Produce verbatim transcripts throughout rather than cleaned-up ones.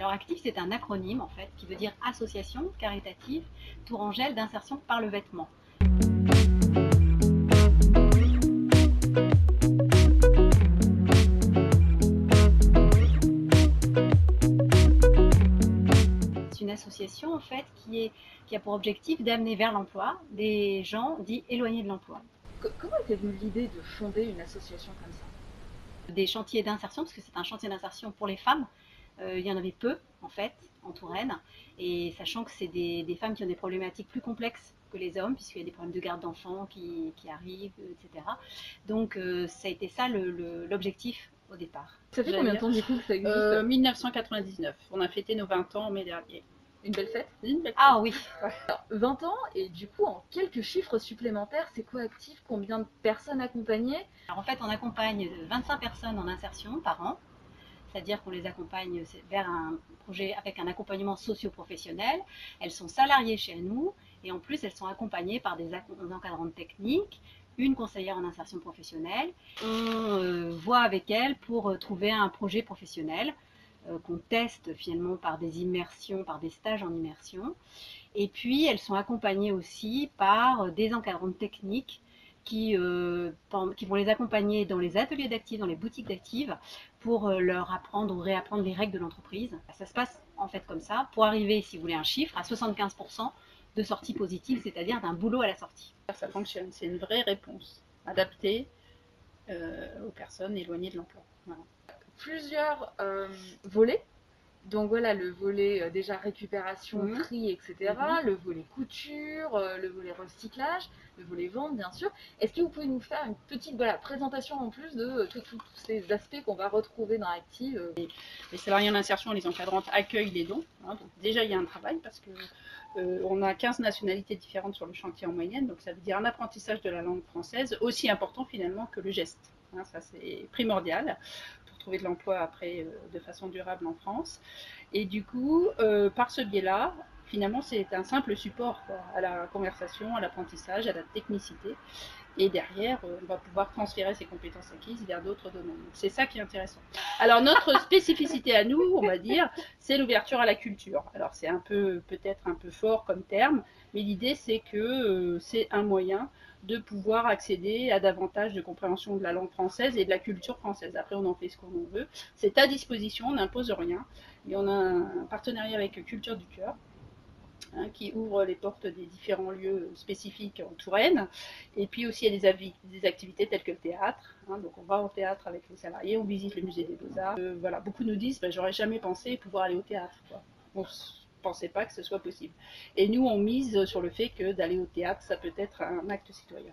Alors Active, c'est un acronyme en fait qui veut dire Association caritative Tourangelle d'insertion par le vêtement. C'est une association en fait qui, est, qui a pour objectif d'amener vers l'emploi des gens dits éloignés de l'emploi. Comment était venue l'idée de fonder une association comme ça? Des chantiers d'insertion, parce que c'est un chantier d'insertion pour les femmes. Euh, il y en avait peu, en fait, en Touraine. Et sachant que c'est des, des femmes qui ont des problématiques plus complexes que les hommes, puisqu'il y a des problèmes de garde d'enfants qui, qui arrivent, et cetera. Donc, euh, ça a été ça l'objectif au départ. Ça fait combien de temps du coup que ça existe? euh, mille neuf cent quatre-vingt-dix-neuf. On a fêté nos vingt ans en mai dernier. Une belle fête? Une belle fête. Ah oui. Alors, vingt ans, et du coup, en quelques chiffres supplémentaires, c'est quoi Active? Combien de personnes accompagnées? Alors, en fait, on accompagne vingt-cinq personnes en insertion par an. C'est-à-dire qu'on les accompagne vers un projet avec un accompagnement socio-professionnel. Elles sont salariées chez nous et en plus elles sont accompagnées par des encadrantes techniques, une conseillère en insertion professionnelle. On euh, voit avec elles pour trouver un projet professionnel euh, qu'on teste finalement par des immersions, par des stages en immersion. Et puis elles sont accompagnées aussi par des encadrantes techniques Qui, euh, qui vont les accompagner dans les ateliers d'Active, dans les boutiques d'Active, pour euh, leur apprendre ou réapprendre les règles de l'entreprise. Ça se passe en fait comme ça, pour arriver, si vous voulez un chiffre, à soixante-quinze pour cent de sorties positives, c'est-à-dire d'un boulot à la sortie. Ça fonctionne, c'est une vraie réponse adaptée euh, aux personnes éloignées de l'emploi. Voilà. Plusieurs euh, volets. Donc voilà, le volet euh, déjà récupération, Mmh. tri, et cetera. Mmh. Le volet couture, euh, le volet recyclage, le volet vente, bien sûr. Est-ce que vous pouvez nous faire une petite voilà, présentation en plus de euh, tous ces aspects qu'on va retrouver dans Active? Les, les salariés en insertion, les encadrantes accueillent les dons. Hein, donc déjà, il y a un travail parce que euh, on a quinze nationalités différentes sur le chantier en moyenne. Donc ça veut dire un apprentissage de la langue française aussi important finalement que le geste. Hein, ça, c'est primordial pour trouver de l'emploi après euh, de façon durable en France. Et du coup, euh, par ce biais-là, finalement, c'est un simple support quoi, à la conversation, à l'apprentissage, à la technicité. Et derrière, euh, on va pouvoir transférer ces compétences acquises vers d'autres domaines. C'est ça qui est intéressant. Alors, notre spécificité à nous, on va dire, c'est l'ouverture à la culture. Alors, c'est un peu, peut-être un peu fort comme terme, mais l'idée, c'est que euh, c'est un moyen de pouvoir accéder à davantage de compréhension de la langue française et de la culture française. Après, on en fait ce qu'on veut. C'est à disposition, on n'impose rien. Et on a un partenariat avec Culture du Cœur, Hein, qui ouvre les portes des différents lieux spécifiques en Touraine. Et puis aussi, il y a des, des activités telles que le théâtre. Hein, donc, on va au théâtre avec les salariés, on visite le musée des Beaux-Arts. Euh, voilà, beaucoup nous disent bah, j'aurais jamais pensé pouvoir aller au théâtre. Quoi. On ne pensait pas que ce soit possible. Et nous, on mise sur le fait que d'aller au théâtre, ça peut être un acte citoyen.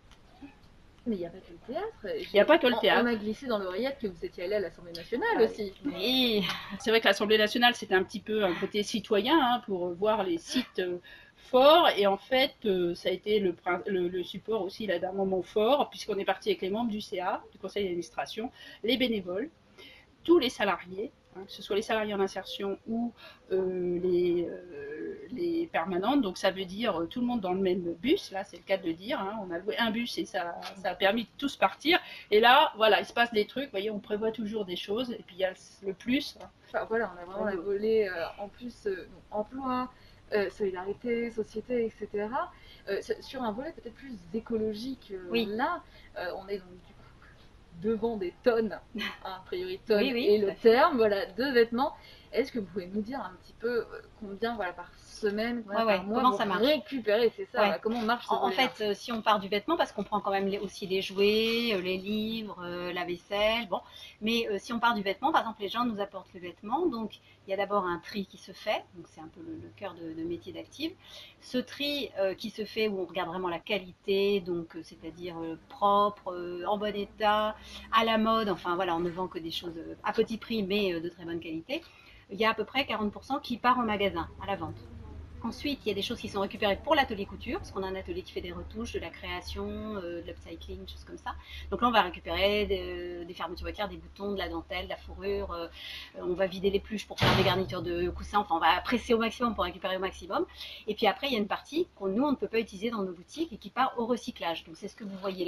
Mais il n'y a pas que le théâtre. Il n'y a pas que le théâtre. On a glissé dans l'oreillette que vous étiez allé à l'Assemblée nationale ah, aussi. Oui. C'est vrai que l'Assemblée nationale, c'était un petit peu un côté citoyen hein, pour voir les sites euh, forts. Et en fait, euh, ça a été le, le, le support aussi d'un moment fort, puisqu'on est parti avec les membres du C A, du conseil d'administration, les bénévoles, tous les salariés, hein, que ce soit les salariés en insertion ou euh, les, euh, les permanentes. Donc ça veut dire euh, tout le monde dans le même bus, là c'est le cas de le dire. Hein, on a loué un bus et ça, ça a permis de tous partir. Et là, voilà, il se passe des trucs, vous voyez, on prévoit toujours des choses. Et puis il y a le plus. Enfin, voilà, on a vraiment la volée euh, en plus euh, emploi, euh, solidarité, société, et cetera. Euh, sur un volet peut-être plus écologique, euh, oui. là, euh, on est donc du coup devant des tonnes, hein, a priori tonnes oui, oui, et le terme, voilà, de vêtements. Est-ce que vous pouvez nous dire un petit peu combien, voilà, par semaine, ouais, par ouais. mois, comment ça marche récupérer, c'est ça, ouais. voilà, comment marche ce En, en fait, euh, si on part du vêtement, parce qu'on prend quand même les, aussi les jouets, euh, les livres, euh, la vaisselle, bon. Mais euh, si on part du vêtement, par exemple, les gens nous apportent le vêtement, donc il y a d'abord un tri qui se fait, donc c'est un peu le, le cœur de, de métier d'Active. Ce tri euh, qui se fait où on regarde vraiment la qualité, donc euh, c'est-à-dire euh, propre, euh, en bon état, à la mode, enfin voilà, on ne vend que des choses à petit prix, mais euh, de très bonne qualité. Il y a à peu près quarante pour cent qui part en magasin, à la vente. Ensuite, il y a des choses qui sont récupérées pour l'atelier couture, parce qu'on a un atelier qui fait des retouches, de la création, euh, de l'upcycling, des choses comme ça. Donc là, on va récupérer des, des fermetures boîtières, des boutons, de la dentelle, de la fourrure. Euh, on va vider les pluches pour faire des garnitures de coussins. Enfin, on va presser au maximum pour récupérer au maximum. Et puis après, il y a une partie que nous, on ne peut pas utiliser dans nos boutiques et qui part au recyclage. Donc c'est ce que vous voyez là.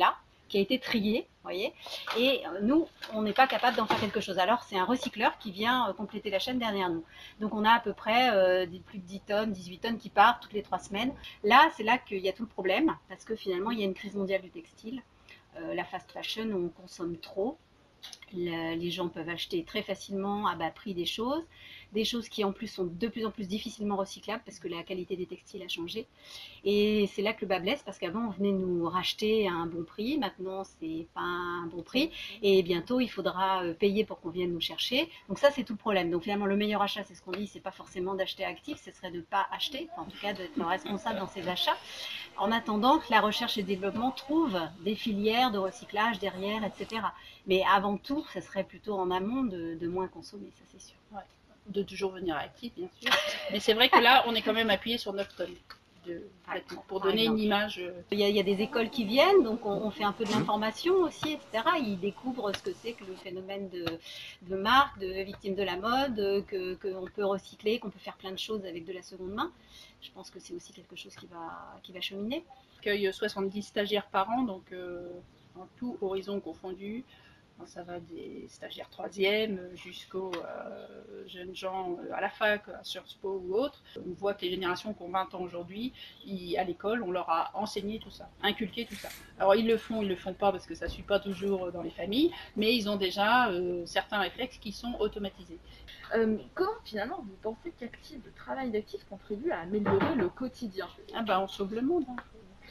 qui a été trié, vous voyez, et nous, on n'est pas capable d'en faire quelque chose. Alors, c'est un recycleur qui vient compléter la chaîne derrière nous. Donc, on a à peu près euh, plus de dix tonnes, dix-huit tonnes qui partent toutes les trois semaines. Là, c'est là qu'il y a tout le problème, parce que finalement, il y a une crise mondiale du textile. Euh, la fast fashion, on consomme trop. Le, les gens peuvent acheter très facilement à bas prix des choses, des choses qui en plus sont de plus en plus difficilement recyclables parce que la qualité des textiles a changé. Et c'est là que le bas blesse, parce qu'avant on venait nous racheter à un bon prix, maintenant c'est pas un bon prix, et bientôt il faudra payer pour qu'on vienne nous chercher. Donc ça c'est tout le problème. Donc finalement le meilleur achat, c'est ce qu'on dit, c'est pas forcément d'acheter actif, ce serait de ne pas acheter, enfin, en tout cas d'être responsable dans ses achats, en attendant que la recherche et le développement trouvent des filières de recyclage derrière, et cetera. Mais avant tout, ce serait plutôt en amont de, de moins consommer, ça c'est sûr. Ouais. De toujours venir actif, bien sûr. Mais c'est vrai que là, on est quand même appuyé sur neuf tonnes de vêtements pour donner une image. Il y, a, il y a des écoles qui viennent, donc on, on fait un peu de l'information aussi, et cetera. Ils découvrent ce que c'est que le phénomène de, de marque, de victime de la mode, que qu'on peut recycler, qu'on peut faire plein de choses avec de la seconde main. Je pense que c'est aussi quelque chose qui va, qui va cheminer. On accueille soixante-dix stagiaires par an, donc euh, en tout horizon confondu. Ça va des stagiaires troisième jusqu'aux euh, jeunes gens à la fac, à Sciences Po ou autres. On voit que les générations qui ont vingt ans aujourd'hui, à l'école, on leur a enseigné tout ça, inculqué tout ça. Alors ils le font, ils le font pas parce que ça ne suit pas toujours dans les familles, mais ils ont déjà euh, certains réflexes qui sont automatisés. Euh, comment finalement vous pensez qu'Active, le travail d'Active contribue à améliorer le quotidien? Ah ben on sauve le monde. Hein.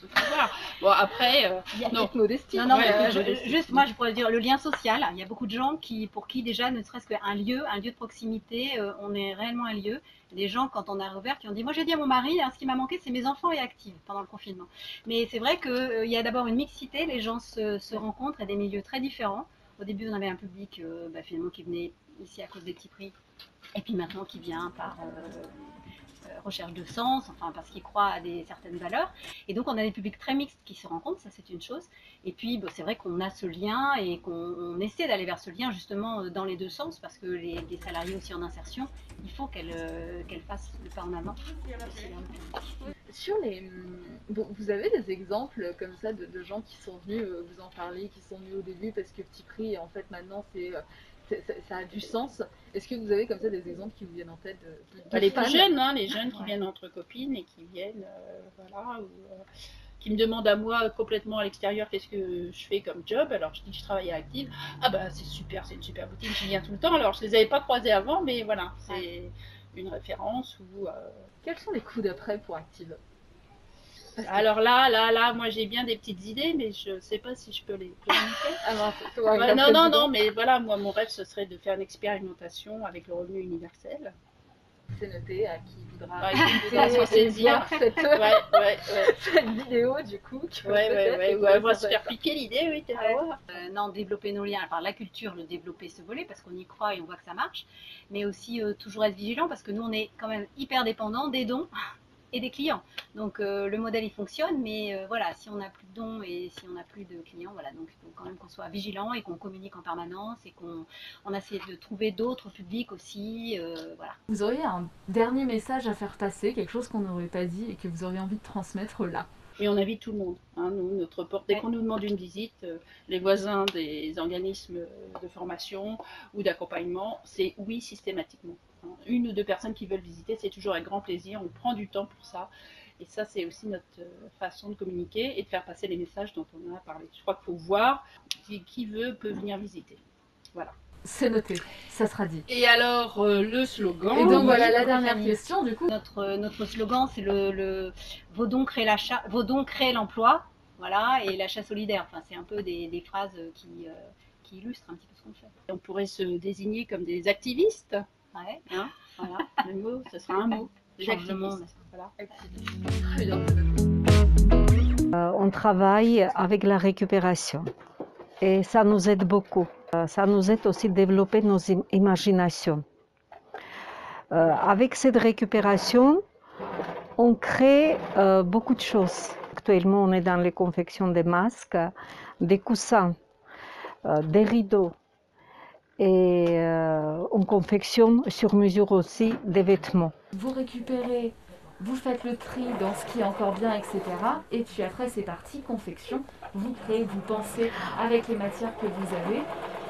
Bon après, euh, il y a non. modestie. Non, non, ouais, mais, euh, je, juste moi je pourrais dire le lien social. Il y a beaucoup de gens qui, pour qui déjà ne serait-ce qu'un lieu, un lieu de proximité, euh, on est réellement un lieu. Des gens quand on a rouvert qui ont dit moi j'ai dit à mon mari, hein, ce qui m'a manqué c'est mes enfants et Active pendant le confinement. Mais c'est vrai qu'il euh, y a d'abord une mixité, les gens se, se rencontrent à des milieux très différents. Au début on avait un public euh, bah, finalement qui venait ici à cause des petits prix, et puis maintenant qui vient par euh, recherche de sens, enfin parce qu'ils croient à des certaines valeurs. Et donc on a des publics très mixtes qui se rencontrent, ça c'est une chose. Et puis bon, c'est vrai qu'on a ce lien et qu'on essaie d'aller vers ce lien justement dans les deux sens, parce que les, les salariés aussi en insertion, il faut qu'elles euh, qu'elles fassent le pas en avant. Sur les, bon, vous avez des exemples comme ça de, de gens qui sont venus euh, vous en parler, qui sont venus au début parce que Petit Prix en fait maintenant c'est euh, ça a du sens. Est-ce que vous avez comme ça des exemples qui vous viennent en tête de, de, de Les plus fans? jeunes, hein, les jeunes qui Ouais. viennent entre copines et qui viennent, euh, voilà, ou, euh, qui me demandent à moi complètement à l'extérieur qu'est-ce que je fais comme job. Alors je dis que je travaille à Active. Ah bah c'est super, c'est une super boutique, j'y viens tout le temps. Alors je les avais pas croisés avant, mais voilà, c'est ouais. une référence. Ou, euh... Quels sont les coups d'après pour Active? Alors là, là, là, moi j'ai bien des petites idées, mais je ne sais pas si je peux les communiquer. Alors, ouais, non, non, non, mais voilà, moi mon rêve ce serait de faire une expérimentation avec le revenu universel. C'est noté à qui voudra, ouais, qui voudra s'en saisir cette, ouais, ouais, ouais. cette vidéo du coup. Ouais, ouais, ouais, ouais, on va se faire piquer l'idée, oui, tu vas voir. Euh, non, développer nos liens, enfin la culture, le développer ce volet parce qu'on y croit et on voit que ça marche, mais aussi euh, toujours être vigilant parce que nous on est quand même hyper dépendants des dons et des clients. Donc euh, le modèle il fonctionne, mais euh, voilà, si on n'a plus de dons et si on n'a plus de clients, voilà, donc il faut quand même qu'on soit vigilant et qu'on communique en permanence et qu'on on essaie de trouver d'autres publics aussi, euh, voilà. Vous auriez un dernier message à faire passer, quelque chose qu'on n'aurait pas dit et que vous auriez envie de transmettre là? Et on invite tout le monde. Hein, nous, notre porte, dès qu'on nous demande une visite, euh, les voisins des organismes de formation ou d'accompagnement, c'est oui systématiquement. Hein. Une ou deux personnes qui veulent visiter, c'est toujours avec grand plaisir. On prend du temps pour ça. Et ça, c'est aussi notre façon de communiquer et de faire passer les messages dont on a parlé. Je crois qu'il faut voir qui, qui veut peut venir visiter. Voilà. C'est noté, ça sera dit. Et alors, euh, le slogan... Et donc voilà la dernière question du coup. Notre, notre slogan, c'est le, le « Vos dons créent l'achat, vos dons créent l'emploi », voilà, et l'achat solidaire. Enfin, c'est un peu des, des phrases qui, euh, qui illustrent un petit peu ce qu'on fait. On pourrait se désigner comme des activistes. Ouais. Hein, voilà, le mot, ce sera un mot. Change le monde. Voilà. Très bien. Euh, on travaille avec la récupération et ça nous aide beaucoup. Euh, ça nous aide aussi à développer nos im imaginations. Euh, avec cette récupération, on crée euh, beaucoup de choses. Actuellement, on est dans les confections des masques, des coussins, euh, des rideaux. Et euh, on confectionne sur mesure aussi des vêtements. Vous récupérez vous faites le tri dans ce qui est encore bien, et cetera. Et puis après, c'est parti, confection. Vous créez, vous pensez avec les matières que vous avez.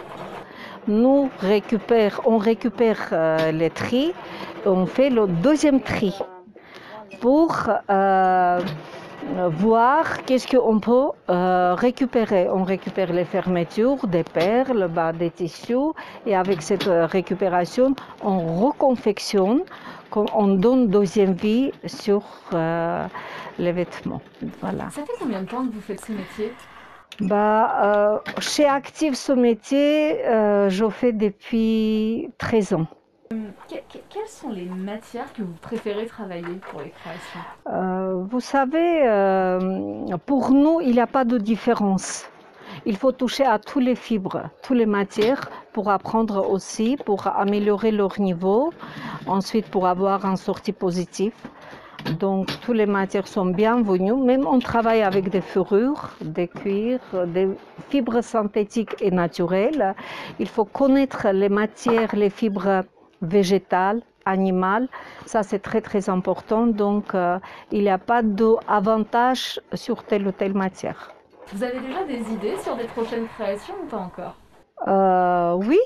Nous récupère, on récupère euh, les tris, on fait le deuxième tri pour euh, voir qu'est-ce qu'on peut euh, récupérer. On récupère les fermetures, des perles, bah, des tissus, et avec cette récupération, on reconfectionne, on donne deuxième vie sur euh, les vêtements. Voilà. Ça fait combien de temps que vous faites ce métier? Bah, euh, chez Active, ce métier, euh, je fais depuis treize ans. Que, que, quelles sont les matières que vous préférez travailler pour les créations? euh, Vous savez, euh, pour nous, il n'y a pas de différence. Il faut toucher à tous les fibres, toutes les matières pour apprendre aussi, pour améliorer leur niveau, ensuite pour avoir un sortie positif. Donc, toutes les matières sont bienvenues. Même on travaille avec des fourrures, des cuirs, des fibres synthétiques et naturelles. Il faut connaître les matières, les fibres végétales, animales. Ça, c'est très, très important. Donc, euh, il n'y a pas d'avantage sur telle ou telle matière. Vous avez déjà des idées sur des prochaines créations ou pas encore? euh, Oui.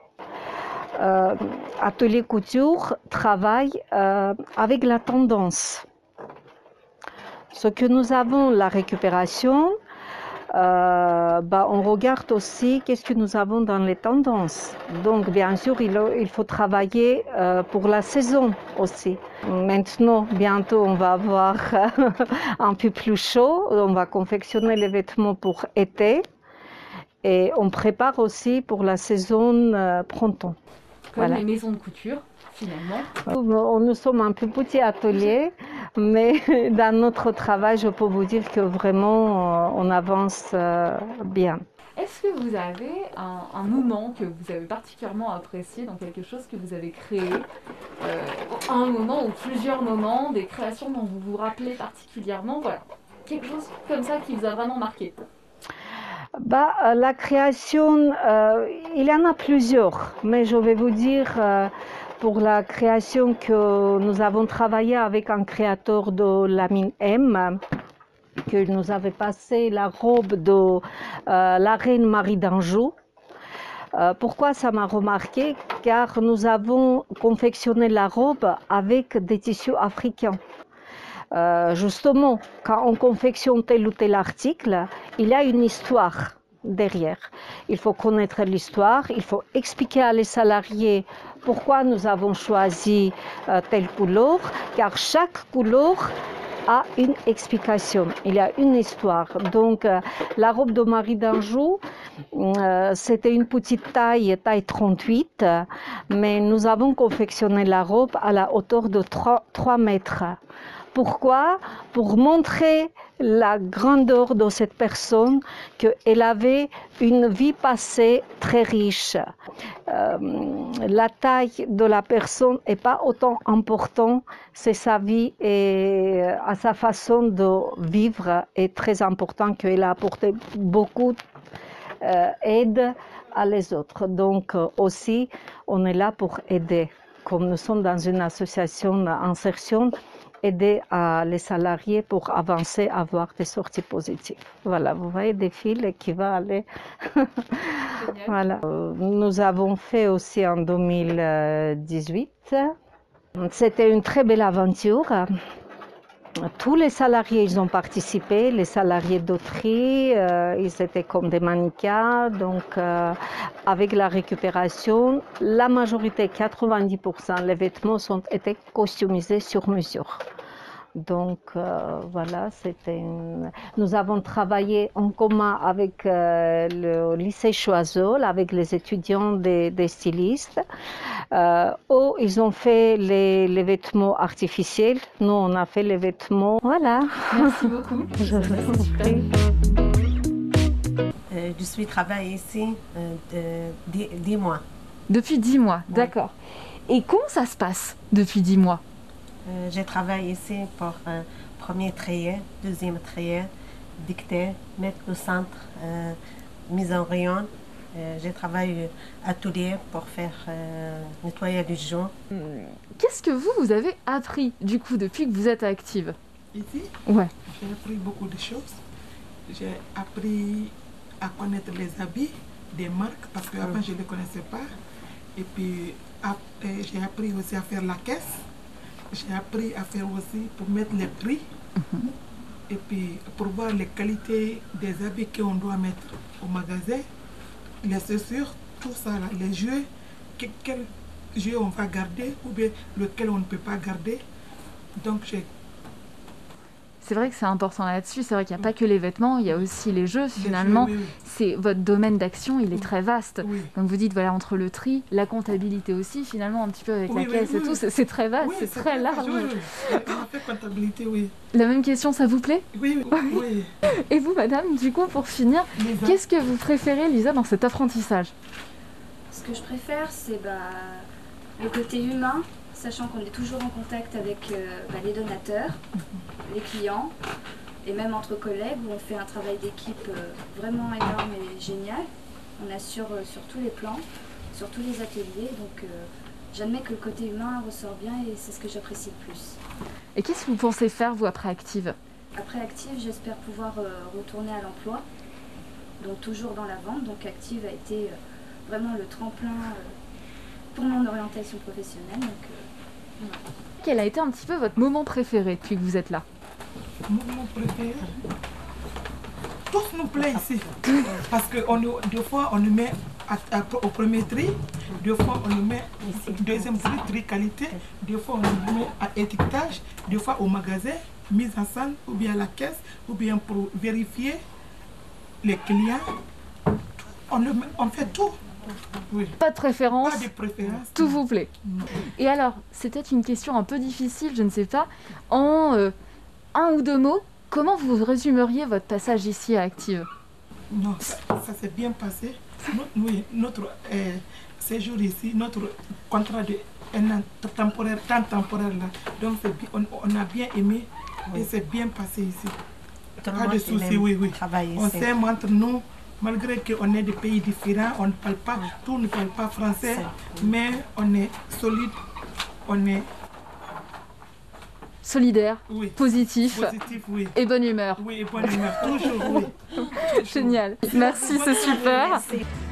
Euh, Atelier Couture travaille euh, avec la tendance. Ce que nous avons, la récupération, euh, bah, on regarde aussi qu'est-ce que nous avons dans les tendances. Donc, bien sûr, il, il faut travailler euh, pour la saison aussi. Maintenant, bientôt, on va avoir un peu plus chaud. On va confectionner les vêtements pour été. Et on prépare aussi pour la saison euh, printemps. Comme voilà. Les maisons de couture, finalement. Nous sommes un peu petit atelier, mais dans notre travail, je peux vous dire que vraiment, on avance bien. Est-ce que vous avez un, un moment que vous avez particulièrement apprécié dans quelque chose que vous avez créé, euh, un moment ou plusieurs moments, des créations dont vous vous rappelez particulièrement, voilà, quelque chose comme ça qui vous a vraiment marqué? Bah, la création, euh, il y en a plusieurs, mais je vais vous dire, euh, pour la création que nous avons travaillé avec un créateur de la mine M, que nous avait passé la robe de euh, la reine Marie d'Anjou. Euh, pourquoi ça m'a remarqué? Car nous avons confectionné la robe avec des tissus africains. Euh, justement, quand on confectionne tel ou tel article, il y a une histoire derrière. Il faut connaître l'histoire, il faut expliquer à les salariés pourquoi nous avons choisi euh, telle couleur, car chaque couleur a une explication, il y a une histoire. Donc, euh, la robe de Marie d'Anjou, euh, c'était une petite taille, taille trente-huit, mais nous avons confectionné la robe à la hauteur de trois mètres. Pourquoi? Pour montrer la grandeur de cette personne, qu'elle avait une vie passée très riche. Euh, la taille de la personne n'est pas autant importante, c'est sa vie et à sa façon de vivre est très important, qu'elle a apporté beaucoup d'aide euh, à les autres. Donc euh, aussi, on est là pour aider. Comme nous sommes dans une association d'insertion, aider à les salariés pour avancer, avoir des sorties positives. Voilà, vous voyez des fils qui vont aller. Voilà. Nous avons fait aussi en deux mille dix-huit. C'était une très belle aventure. Tous les salariés, ils ont participé, les salariés d'Autry, euh, ils étaient comme des mannequins, donc euh, avec la récupération, la majorité, quatre-vingt-dix pour cent, les vêtements ont été customisés sur mesure. Donc euh, voilà, c'était une... Nous avons travaillé en commun avec euh, le lycée Choiseul, avec les étudiants des, des stylistes. Euh, eux, ils ont fait les, les vêtements artificiels. Nous, on a fait les vêtements. Voilà. Merci beaucoup. Je vous prie. Euh, je suis travaillée ici euh, de dix mois. Depuis dix mois, oui. D'accord. Et comment ça se passe depuis dix mois? Euh, je travaille ici pour euh, premier treillis, deuxième treillis, dictée, mettre au centre, euh, mise en rayon, Euh, je travaille atelier pour faire euh, nettoyer les gens. Qu'est-ce que vous, vous avez appris du coup depuis que vous êtes active? Ici, Ouais. j'ai appris beaucoup de choses. J'ai appris à connaître les habits des marques parce qu'avant je ne les connaissais pas. Et puis j'ai appris aussi à faire la caisse. J'ai appris à faire aussi pour mettre les prix. Mm-hmm. Et puis pour voir les qualités des habits qu'on doit mettre au magasin. Les chaussures, tout ça, là, les jeux, que, quel jeu on va garder ou bien lequel on ne peut pas garder. Donc j'ai... C'est vrai que c'est important là-dessus, c'est vrai qu'il n'y a pas que les vêtements, il y a aussi les jeux finalement. Les jeux, oui, oui. C'est votre domaine d'action, il est oui. très vaste. Oui. Donc vous dites, voilà, entre le tri, la comptabilité aussi, finalement, un petit peu avec oui, la oui, caisse oui, et oui. tout, c'est très vaste, oui, c'est très, très large. Oui, oui. On fait comptabilité, oui. La même question, ça vous plaît? Oui, oui. oui. Et vous, madame, du coup, pour finir, qu'est-ce que vous préférez, Lisa, dans cet apprentissage? Ce que je préfère, c'est bah, le côté humain, sachant qu'on est toujours en contact avec euh, bah, les donateurs, les clients, et même entre collègues, où on fait un travail d'équipe euh, vraiment énorme et génial. On assure euh, sur tous les plans, sur tous les ateliers, donc euh, j'admets que le côté humain ressort bien et c'est ce que j'apprécie le plus. Et qu'est-ce que vous pensez faire, vous, après Active? Après Active, j'espère pouvoir euh, retourner à l'emploi, donc toujours dans la vente. Donc Active a été euh, vraiment le tremplin euh, pour mon orientation professionnelle. Donc, euh, voilà. Quel a été un petit peu votre moment préféré depuis que vous êtes là? Mon moment préféré, tout nous plaît ici. Parce que on, deux fois on nous met à, à, au premier tri, deux fois on nous met au deuxième tri, tri qualité, deux fois on nous met à étiquetage, deux fois au magasin, mise en scène, ou bien à la caisse, ou bien pour vérifier les clients. On, le, on fait tout. Oui. Pas de préférence, pas de préférence, tout vous plaît. Non. Et alors, c'était une question un peu difficile, je ne sais pas. En euh, un ou deux mots, comment vous résumeriez votre passage ici à Active? Non, ça, ça s'est bien passé. Notre, oui, notre euh, séjour ici, notre contrat de un an temporaire, temps temporaire là. Donc on, on a bien aimé oui. Et c'est bien passé ici. Tout pas de soucis, oui, oui. On s'aime entre nous. Malgré qu'on est de pays différents, on ne parle pas, oui. Tout ne parle pas français, oui. Mais on est solide, on est solidaire, oui. Positif, Positif oui. Et bonne humeur. Oui, et bonne humeur, toujours, oui. Génial. Merci, c'est super. Merci.